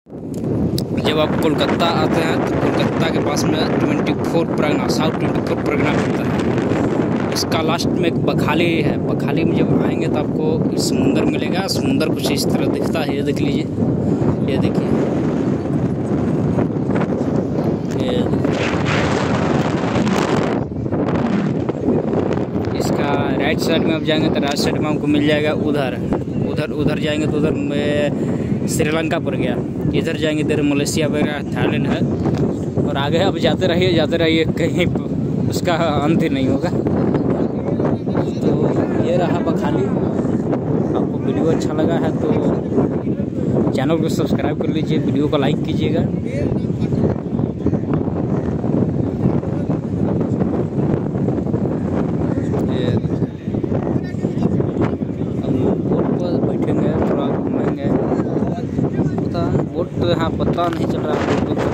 जब आप कोलकाता आते हैं तो कोलकाता के पास में 24 परगना, साउथ 24 परगना पड़ता है। इसका लास्ट में एक बखाली है। बखाली में जब आएंगे तो आपको समुंदर मिलेगा। समुंदर कुछ इस तरह दिखता है, ये देख लीजिए, ये देखिए, ये इसका राइट साइड में आप जाएंगे तो राइट साइड में आपको मिल जाएगा उधर जाएंगे तो उधर में श्रीलंका पड़ गया। इधर जाएंगे इधर मलेशिया वगैरह, थाईलैंड है। और आगे आप जाते रहिए कहीं उसका अंत ही नहीं होगा। तो ये रहा बखाली। आपको वीडियो अच्छा लगा है तो चैनल को सब्सक्राइब कर लीजिए, वीडियो को लाइक कीजिएगा। बोट पर बैठेंगे, थोड़ा घूमेंगे। बोट तो यहाँ पता नहीं चल रहा है।